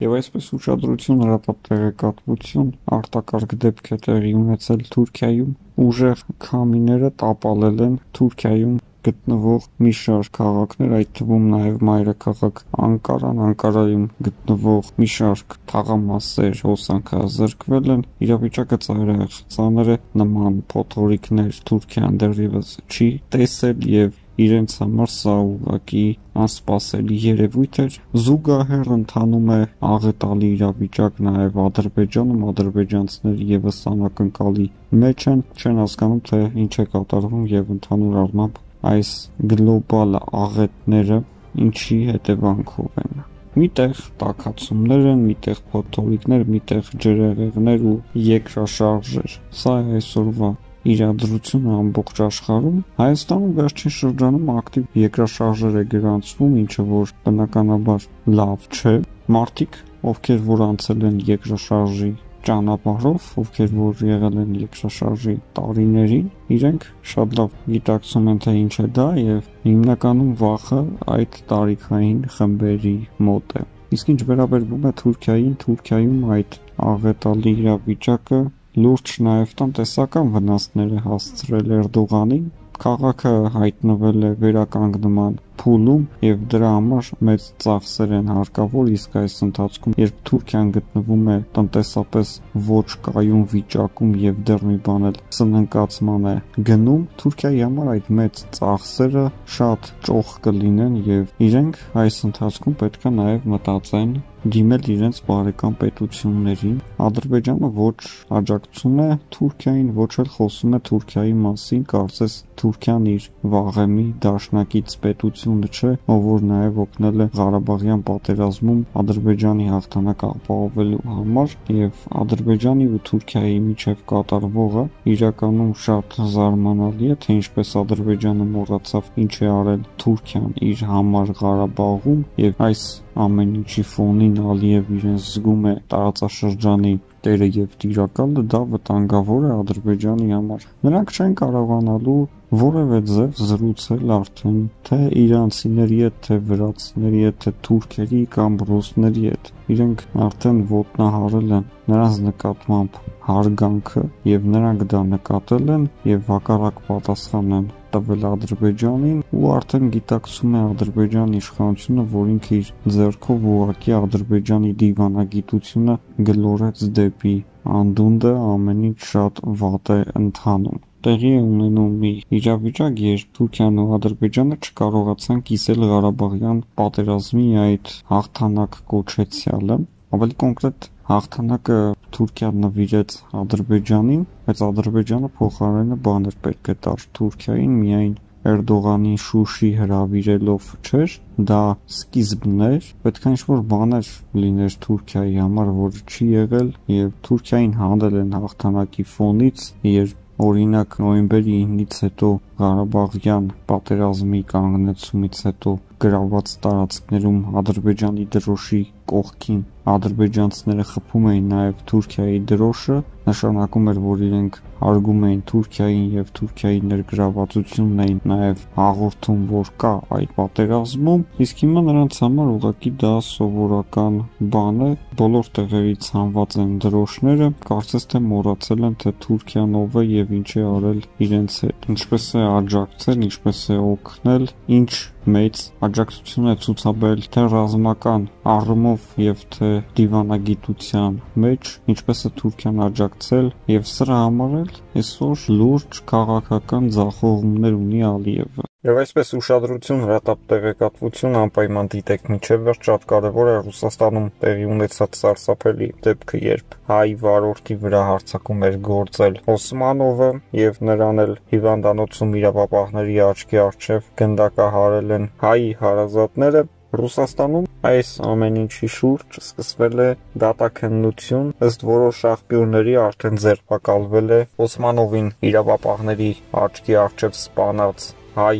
Եվ այսպես ուշադրություն հրատապ տեղեկատվություն արտակարգ դեպք է տեղի ունեցել Թուրքիայում, ուժեղ քամիները տապալել են Թուրքիայում գտնվող մի շարք քաղաքներ, այդ թվում նաև մայրաքաղաք Անկարան, Անկարայում գտնվող մի շարք թաղամասեր հոսանքազրկվել են, իրավիճակը ծանր է, նման փոթորիկներ Թուրքիան դեռևս չի տեսել եւ իրենց համար սա ուղղակի անսպասելի երևույթ էր։ Զուգահեռ ընթանում է աղետալի իրավիճակ նաև Ադրբեջանում, ադրբեջանցիները եւս անակնկալի մեջ են, չեն հասկանում թե ինչ է կատարվում եւ ընդհանուր առմամբ այս գլոբալ աղետները ինչի հետևանքով են։ Միտեղ տաքացումներ են, միտեղ փոթորիկներ, միտեղ ջրեղեղներ ու երկրաշարժեր։ Սա է այսօրվա իրադրությունը ամբողջ աշխարհում։ Հայաստանում վերջին շրջանում ակտիվ երկրաշարժեր է գրանցվում, ինչը որ բնականաբար լավ չէ։ Մարդիկ, ովքեր որ անցել են երկրաշարժի ճանապարհով, ովքեր որ եղել են երկրաշարժի տարիներին, իրենք շատ լավ գիտակցում են թե ինչ է դա եւ հիմնականում վախը այդ տարիքային խմբերի մոտ է։ Իսկ ինչ վերաբերվում է Թուրքիային, Թուրքիայում այդ աղետալի իրավիճակը լուրջ նաև տնտեսական վնասներ է հասցրել Էրդողանին, քաղաքը հայտնվել է վերականգնման փուլում եւ դրա համար մեծ ծախսեր են հարկավոր, իսկ այս ընթացքում երբ Թուրքիան գտնվում է տնտեսապես ոչ կայուն վիճակում եւ դեռ մի բան էլ սնանկացման է գնում, Թուրքիայի համար այդ մեծ ծախսերը շատ ճոխ կլինեն եւ իրենք այս ընթացքում պետք է նաեւ մտածեն դիմել իրենց բարեկամ պետություններին։ Ադրբեջանը ոչ աջակցում է Թուրքիային, ոչ էլ խոսում է Թուրքիայի մասին, կարծես Թուրքիան իր վաղեմի դաշնակից պետությունը չէ, ով որ նաև օգնել է Ղարաբաղյան պատերազմում Ադրբեջանի հաղթանակը ապահովելու համար, եւ Ադրբեջանի ու Թուրքիայի միջև կատարվողը իրականում շատ զարմանալի է, թե ինչպես Ադրբեջանը մոռացավ ինչ է արել Թուրքիան իր համար Ղարաբաղում, եւ այս ամեն ինչի ֆոնին Ալիև իրեն զգում է տարածաշրջանի տերը եւ տիրակալը, դա վտանգավոր է Ադրբեջանի համար։ Նրանք չեն կարողանալու որևէ ձև զրուցել արդեն թե իրանցիների հետ, թե վրացիների հետ, թե թուրքերի կամ ռուսների հետ։ Իրենք արդեն ոտնահարել են նրանց նկատմամբ հարգանքը եւ նրանք դա նկատել են եւ հակառակ պատասխան են տվել Ադրբեջանին ու արդեն գիտակցում է Ադրբեջանի իշխանությունը, որ ինքը իր ձեռքով ուղղակի Ադրբեջանի դիվանագիտությունը գլորեց դեպի անդունդը, ամեն ինչ շատ վատ է ընթանում։ Տեղի է ունենում մի իրավիճակ, երբ Թուրքիան ու Ադրբեջանը չկարողացան կիսել Ղարաբաղյան պատերազմի այդ հաղթանակ կոչեցյալը, ավելի կոնկրետ հաղթանակը Թուրքիան նվիրեց Ադրբեջանին, բայց Ադրբեջանը փոխարենը բաներ պետք է տար Թուրքիային, միայն Էրդողանին Շուշի հրավիրելով չէր, դա սկիզբն էր, պետք է ինչ-որ բաներ լիներ Թուրքիայի համար, որը չի եղել, եւ Թուրքիային հանել են հաղթանակի ֆոնից, երբ օրինակ նոյեմբերի 9-ից հետո Ղարաբաղյան պատերազմի կանգնեցումից հետո գրաված տարածքներում Ադրբեջանի դրոշի կողքին ադրբեջանցիները խփում էին նաև Թուրքիայի դրոշը, նշանակում էր, որ իրենք հարգում էին Թուրքիային եւ Թուրքիայի ներգրավվածությունն էին նաև հաղորդում, որ կա այդ պատերազմում, իսկ հիմա նրանց համար ուղղակի դա սովորական բան է, բոլոր տեղերից հանված են դրոշները, կարծես թե մոռացել են, թե Թուրքիան ով է եւ ինչ է արել իրենց հետ, ինչպես է աջակցել, ինչպես է օգնել, ինչ մեծ աջակցություն է ցուցաբերել թե ռազմական առումով եւ թե դիվանագիտության մեջ, ինչպես է Թուրքիան աջակցել եւ սրա համար էլ այսօր լուրջ քաղաքական ձախողումներ ունի Ալիևը։ Եվ այսպես ուշադրություն հրատապ տեղեկատվություն անպայման դիտեք մինչև վերջ, շատ կարևոր է Ռուսաստանում տեղի ունեցած սարսափելի դեպքը, երբ հայ վարորդի վրա հարձակում էր գործել Օսմանովը եւ նրան էլ հիվանդանոցում իրավապահների աչքի առջև գնդակահարել են հայ հարազատները։ Ռուսաստանում այս ամեն ինչի շուրջ սկսվել է դատաքննություն, ըստ որոշ աղբյուրների արդեն ձերբակալվել է Օսմանովին իրավապահների աչքի առջև սպանած հայ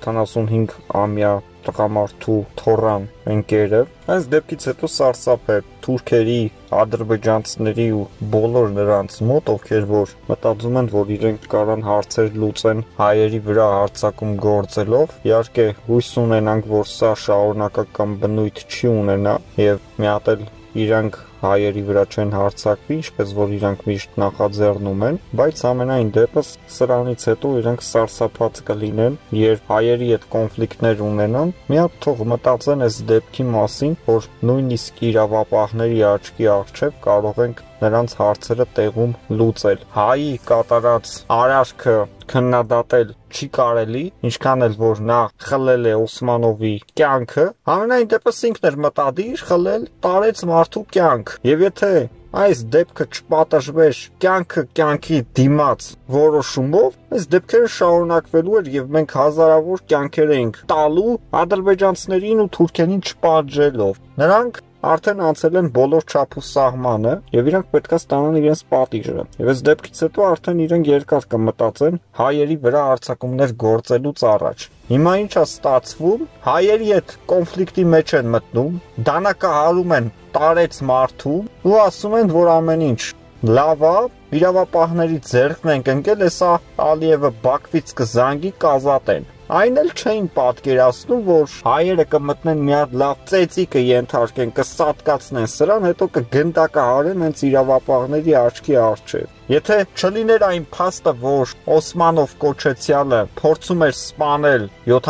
75-ամյա տղամարդու թոռան ընկերը։ Այս դեպքից հետո սարսափ է թուրքերի, ադրբեջանցիների ու բոլոր նրանց մոտ, ովքեր որ մտածում են, որ իրենք կարան հարցեր լուծեն հայերի վրա հարձակում գործելով։ Իհարկե հույս ունենանք, որ սա շարունակական բնույթ չի ունենա եւ մի հատ էլ իրանք հայերի վրա չեն հարձակվի, ինչպես որ իրանք միշտ նախաձեռնում են, բայց ամենայն դեպս սրանից հետո իրանք սարսափած կլինեն, երբ հայերի հետ կոնֆլիկտներ ունենան, մի հատ թող մտածեն այս դեպքի մասին, որ նույնիսկ իրավապահների աչքի առջև կարող ենք նրանց հարցերը տեղում լուծել։ Հայի կատարած արարքը քննադատել չի կարելի, ինչքան էլ որ նա խլել է Օսմանովի կյանքը, ամենայն դեպս ինքն էր մտադիր խլել, տարեց մարդու կյանք։ Եվ եթե այս դեպքը չպատժվեր կյանքի դիմաց որոշումով, այս դեպքերը շարունակվելու էր եւ մենք հազարավոր կյանքեր էինք տալու ադրբեջանցիներին ու թուրքերին չպատժելով։ Նրանք արդեն անցել են բոլոր չափ ու սահմանը եւ իրանք պետքա ստանան իրենց պատիժը։ Եվ այս դեպքից հետո արդեն իրենք երկար կմտածեն հայերի վրա հարձակումներ գործելուց առաջ։ Հիմա ինչ է ստացվում, հայերի հետ կոնֆլիկտի մեջ են մտնում, դանակահարում են տարեց մարդու ու ասում են, որ ամեն ինչ լավ է, իրավապահների ձեռքն ենք ընկել, հեսա Ալիևը Բաքվից կզանգի կազատեն։ Այն էլ չէին պատկերացնում, որ հայերը կմտնեն մի հատ լավ ծեծի կենթարկեն, կսատկացնեն սրան, հետո կգնդակահարեն հենց իրավապահների աչքի առջև։ Եթե չլիներ այն փաստը, որ Օսմանով կոչեցյալը փորձում էր սպանել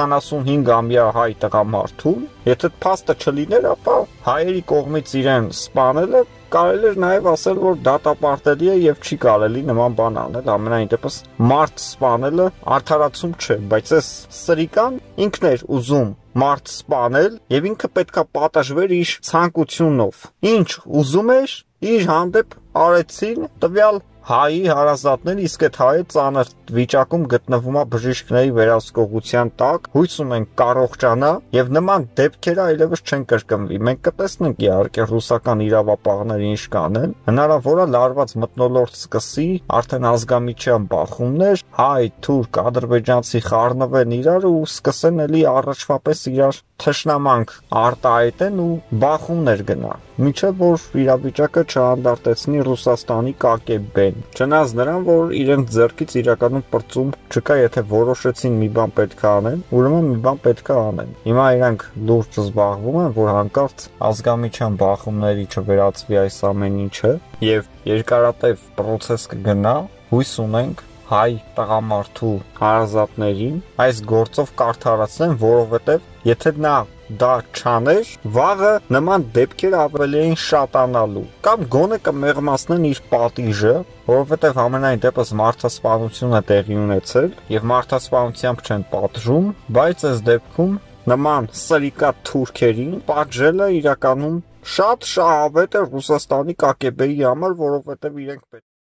75-ամյա հայ տղամարդուն, եթե փաստը չլիներ, ապա հայերի կողմից իրեն սպանելը կարելի էր նաև ասել, որ դատապարտելի է եւ չի կարելի նման բան անել, ամենայն դեպս մարդ սպանելը արդարացում չէ, բայց այս սրիկան ինքն էր ուզում մարդ սպանել եւ ինքը պետքա պատժվեր իր ցանկությունով։ Ինչ ուզում էր, իր հանդեպ արեցին տվյալ հայի հարազատներ, իսկ այդ հայը ծանր վիճակում գտնվում է բժիշկների վերահսկողության տակ, հույս ունենք կարողանա եւ նման դեպքերը այլևս չեն կրկնվի։ Մենք կտեսնենք իհարկե ռուսական իրավապահները ինչ կանեն, հնարավոր է լարված մթնոլորտ սկսի, արդեն ազգամիջյան բախումներ, հայ, թուրք, ադրբեջանցի խառնվեն իրար ու սկսեն էլի առաջվա պես իրար թշնամանք արտահայտեն ու բախումներ գնա։ Մինչև որ իրավիճակը չհանդարտեցնի Ռուսաստանի ԿԳԲ-ն։ Չնայած նրան, որ իրենց ձեռքից իրականում պրծում չկա, եթե որոշեցին մի բան պետք է անեն, ուրեմն մի բան պետք է անեն։ Հիմա իրանք լուրջ զբաղվում են, որ հանկարծ ազգամիջյան բախումների չվերածվի այս ամեն ինչը եւ երկարատև process կգնա, հույս ունենք հայ տղամարդու հարազատներին այս գործով կարդարացնեն, որովհետև եթե նա դա չաներ, վաղը նման դեպքեր ավելի էին շատանալու կամ գոնե կմեղմացնեն իր պատիժը, որովհետև ամենայն դեպս մարդասպանություն է տեղի ունեցել եւ մարդասպանությամբ չեն պատժում, բայց այս դեպքում նման սրիկա թուրքերին պատժելը իրականում շատ շահավետ է Ռուսաստանի ԿԳԲ-ի համար, որովհետև իրենք